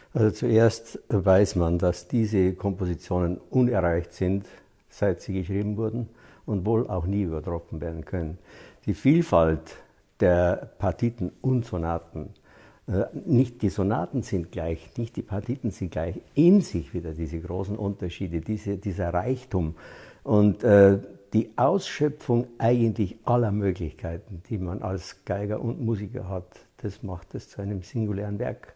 Also zuerst weiß man, dass diese Kompositionen unerreicht sind, seit sie geschrieben wurden und wohl auch nie übertroffen werden können. Die Vielfalt der Partiten und Sonaten, nicht die Sonaten sind gleich, nicht die Partiten sind gleich, in sich wieder diese großen Unterschiede, dieser Reichtum und die Ausschöpfung eigentlich aller Möglichkeiten, die man als Geiger und Musiker hat, das macht es zu einem singulären Werk.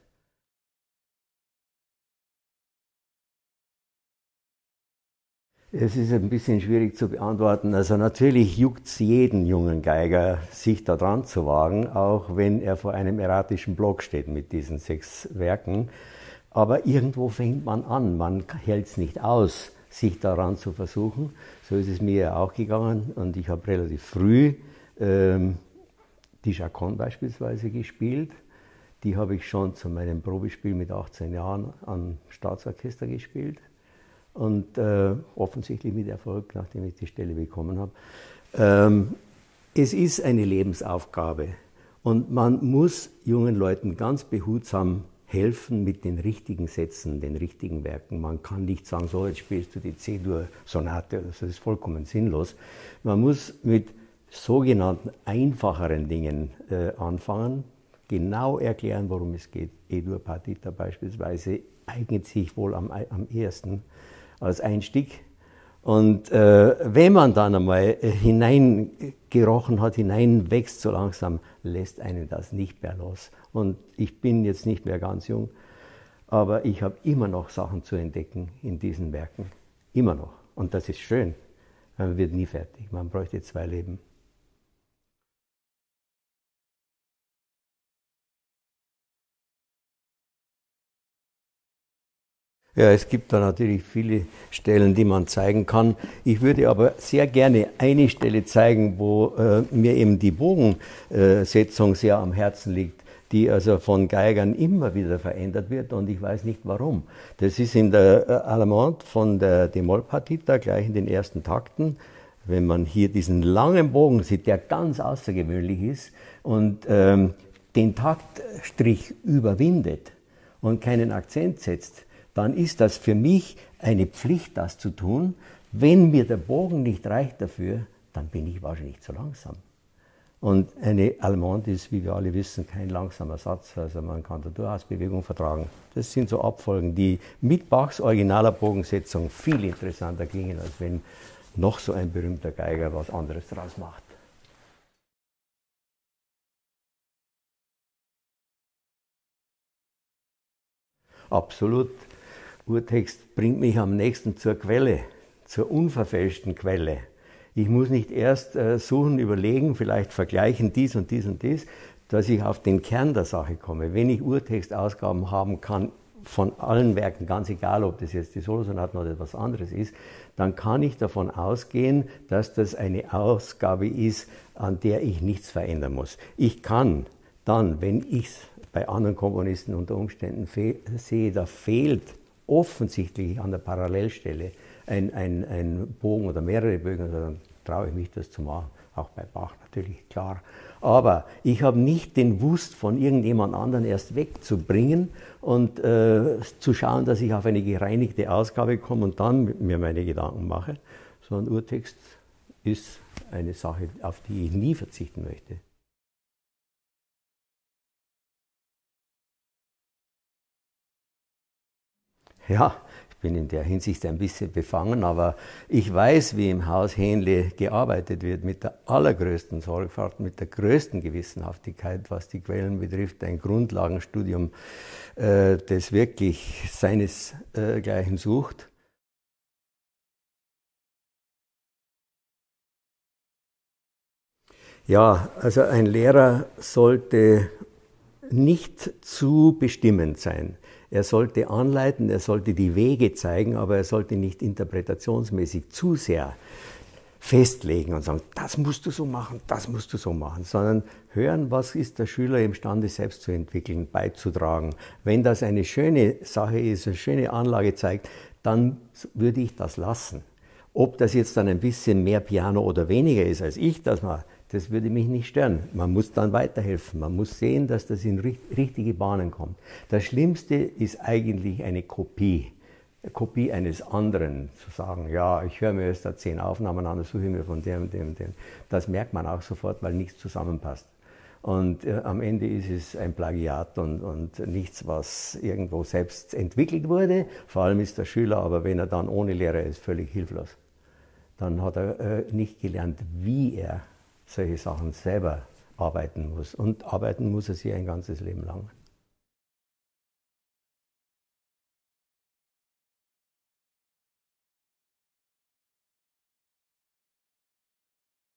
Es ist ein bisschen schwierig zu beantworten. Also natürlich juckt es jeden jungen Geiger, sich da dran zu wagen, auch wenn er vor einem erratischen Block steht mit diesen 6 Werken. Aber irgendwo fängt man an, man hält es nicht aus, sich daran zu versuchen. So ist es mir ja auch gegangen und ich habe relativ früh die Chaconne beispielsweise gespielt. Die habe ich schon zu meinem Probespiel mit 18 Jahren am Staatsorchester gespielt. Und offensichtlich mit Erfolg, nachdem ich die Stelle bekommen habe. Es ist eine Lebensaufgabe und man muss jungen Leuten ganz behutsam helfen mit den richtigen Sätzen, den richtigen Werken. Man kann nicht sagen, so jetzt spielst du die C-Dur-Sonate, das ist vollkommen sinnlos. Man muss mit sogenannten einfacheren Dingen anfangen, genau erklären, worum es geht. E-Dur-Partita beispielsweise eignet sich wohl am ehesten als Einstieg. Und wenn man dann einmal hineingerochen hat, hineinwächst so langsam, lässt einen das nicht mehr los. Und ich bin jetzt nicht mehr ganz jung, aber ich habe immer noch Sachen zu entdecken in diesen Werken. Immer noch. Und das ist schön. Man wird nie fertig. Man bräuchte 2 Leben. Ja, es gibt da natürlich viele Stellen, die man zeigen kann. Ich würde aber sehr gerne eine Stelle zeigen, wo mir eben die Bogensetzung sehr am Herzen liegt, die also von Geigern immer wieder verändert wird und ich weiß nicht warum. Das ist in der Allemande von der d-Moll-Partita, gleich in den ersten Takten. Wenn man hier diesen langen Bogen sieht, der ganz außergewöhnlich ist und den Taktstrich überwindet und keinen Akzent setzt, dann ist das für mich eine Pflicht, das zu tun. Wenn mir der Bogen nicht reicht dafür, dann bin ich wahrscheinlich zu langsam. Und eine Allemande ist, wie wir alle wissen, kein langsamer Satz, also man kann da durchaus Bewegung vertragen. Das sind so Abfolgen, die mit Bachs originaler Bogensetzung viel interessanter klingen, als wenn noch so ein berühmter Geiger was anderes draus macht. Absolut. Urtext bringt mich am nächsten zur Quelle, zur unverfälschten Quelle. Ich muss nicht erst suchen, überlegen, vielleicht vergleichen dies und dies und dies, dass ich auf den Kern der Sache komme. Wenn ich Urtextausgaben haben kann, von allen Werken, ganz egal, ob das jetzt die Solosonaten oder etwas anderes ist, dann kann ich davon ausgehen, dass das eine Ausgabe ist, an der ich nichts verändern muss. Ich kann dann, wenn ich es bei anderen Komponisten unter Umständen sehe, da fehlt offensichtlich an der Parallelstelle ein Bogen oder mehrere Bögen, dann traue ich mich das zu machen. Auch bei Bach natürlich, klar. Aber ich habe nicht den Wust von irgendjemand anderen erst wegzubringen und zu schauen, dass ich auf eine gereinigte Ausgabe komme und dann mir meine Gedanken mache. So ein Urtext ist eine Sache, auf die ich nie verzichten möchte. Ja, ich bin in der Hinsicht ein bisschen befangen, aber ich weiß, wie im Haus Hähnle gearbeitet wird, mit der allergrößten Sorgfalt, mit der größten Gewissenhaftigkeit, was die Quellen betrifft, ein Grundlagenstudium, das wirklich seinesgleichen sucht. Ja, also ein Lehrer sollte nicht zu bestimmend sein. Er sollte anleiten, er sollte die Wege zeigen, aber er sollte nicht interpretationsmäßig zu sehr festlegen und sagen, das musst du so machen, das musst du so machen, sondern hören, was ist der Schüler imstande selbst zu entwickeln, beizutragen. Wenn das eine schöne Sache ist, eine schöne Anlage zeigt, dann würde ich das lassen. Ob das jetzt dann ein bisschen mehr Piano oder weniger ist als ich, das Das würde mich nicht stören. Man muss dann weiterhelfen. Man muss sehen, dass das in richtige Bahnen kommt. Das Schlimmste ist eigentlich eine Kopie eines anderen, zu sagen, ja, ich höre mir jetzt da 10 Aufnahmen an, suche mir von dem und dem und dem. Das merkt man auch sofort, weil nichts zusammenpasst. Und am Ende ist es ein Plagiat und nichts, was irgendwo selbst entwickelt wurde. Vor allem ist der Schüler, aber wenn er dann ohne Lehrer ist, völlig hilflos. Dann hat er nicht gelernt, wie er solche Sachen selber arbeiten muss. Und arbeiten muss er sie ein ganzes Leben lang.